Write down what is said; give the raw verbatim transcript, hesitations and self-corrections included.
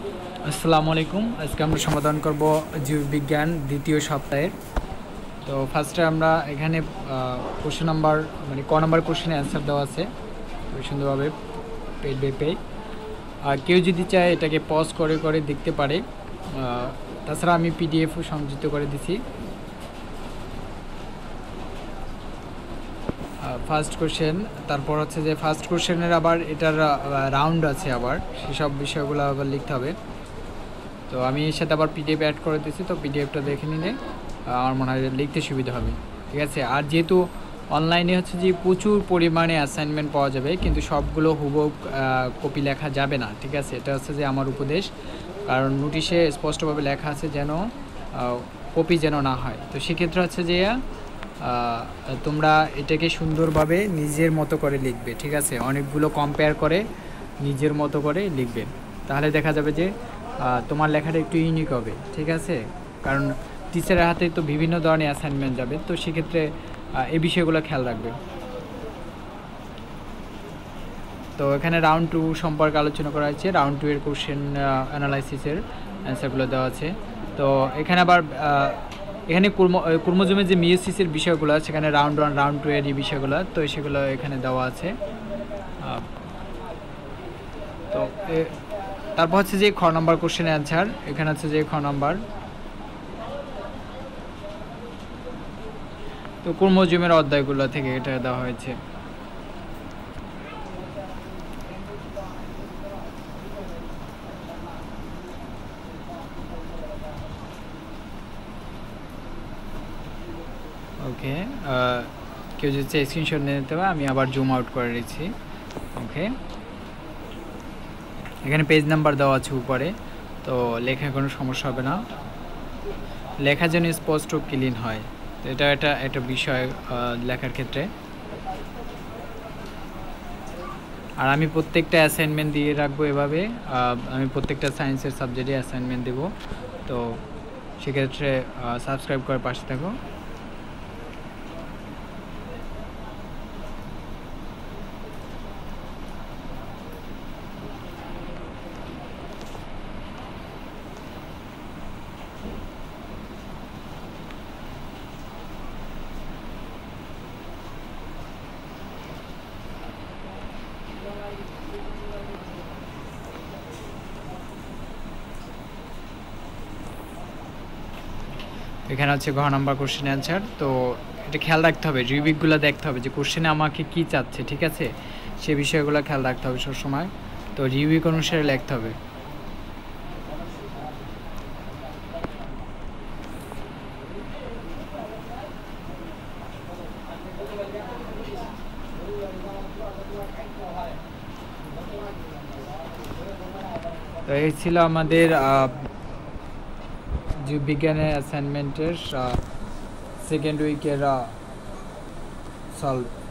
আসসালামু আলাইকুম। আজকে আমরা সমাধান করব জীববিজ্ঞান দ্বিতীয় সপ্তাহের। তো ফার্স্টে আমরা এখানে কোশ্চেন নাম্বার মানে ক নাম্বার কোশ্চেনে অ্যান্সার দেওয়া আছে খুব সুন্দরভাবে পেজ বাই পেজ। আর কেউ যদি চায় এটাকে পজ করে করে দেখতে পারে। তাছাড়া আমি পিডিএফও সংযুক্ত করে দিছি। ফার্স্ট কোশ্চেন, তারপর হচ্ছে যে ফার্স্ট কোশ্চেনের আবার এটার রাউন্ড আছে, আবার সেসব বিষয়গুলো আবার লিখতে হবে। তো আমি এর সাথে আবার পিডিএফ অ্যাড করে দিয়েছি, তো পিডিএফটা দেখে নিলে আমার মনে হয় লিখতে সুবিধা হবে, ঠিক আছে। আর যেহেতু অনলাইনে হচ্ছে যে প্রচুর পরিমাণে অ্যাসাইনমেন্ট পাওয়া যাবে, কিন্তু সবগুলো হুবহু কপি লেখা যাবে না, ঠিক আছে। এটা হচ্ছে যে আমার উপদেশ, কারণ নোটিশে স্পষ্টভাবে লেখা আছে যেন কপি যেন না হয়। তো সেক্ষেত্রে হচ্ছে যে তোমরা এটাকে সুন্দরভাবে নিজের মতো করে লিখবে, ঠিক আছে। অনেকগুলো কম্পেয়ার করে নিজের মতো করে লিখবে, তাহলে দেখা যাবে যে তোমার লেখাটা একটু ইউনিক হবে, ঠিক আছে। কারণ টিচারের হাতে তো বিভিন্ন ধরনের অ্যাসাইনমেন্ট যাবে, তো সেক্ষেত্রে এই বিষয়গুলো খেয়াল রাখবে। তো এখানে রাউন্ড টু সম্পর্কে আলোচনা করা হয়েছে। রাউন্ড টু এর কোশ্চেন অ্যানালাইসিসের অ্যান্সারগুলো দেওয়া আছে। তো এখানে আবার এখানে ক্রোমোজোমের যে মিয়োসিসের বিষয়গুলো সেখানে রাউন্ড ওয়ান রাউন্ড টু এর এই বিষয়গুলো, তো সেগুলো এখানে দেওয়া আছে। তো তারপর হচ্ছে যে খ নাম্বার কোশ্চেনের অ্যান্সার, এখানে হচ্ছে যে খ নাম্বার। তো ক্রোমোজোমের অধ্যায়গুলো থেকে এটা দেওয়া হয়েছে। ওকে, কেউ যদি স্ক্রিনশট নিয়ে নিতে হবে, আমি আবার জুম আউট করে দিচ্ছি। ওকে, এখানে পেজ নাম্বার দেওয়া আছে উপরে, তো লেখায় কোনো সমস্যা হবে না, লেখা যেন স্পষ্ট ক্লিন হয়। তো এটা এটা একটা বিষয় লেখার ক্ষেত্রে। আর আমি প্রত্যেকটা অ্যাসাইনমেন্ট দিয়ে রাখবো এভাবে, আমি প্রত্যেকটা সায়েন্সের সাবজেক্টে অ্যাসাইনমেন্ট দেবো। তো সেক্ষেত্রে সাবস্ক্রাইব করে পাশে থাকো। এখানে হচ্ছে ঘ নাম্বার কোশ্চেন অ্যান্সার। তো এটা খেয়াল রাখতে হবে, রিভিকগুলো দেখতে হবে যে কোশ্চেনে আমাকে কি চাচ্ছে, ঠিক আছে, সে বিষয়গুলো খেয়াল রাখতে হবে সবসময়। তো রিভিক অনুসারে লিখতে হবে। তো এই ছিল আমাদের জীববিজ্ঞানের অ্যাসাইনমেন্টের সেকেন্ড উইকের সলভ।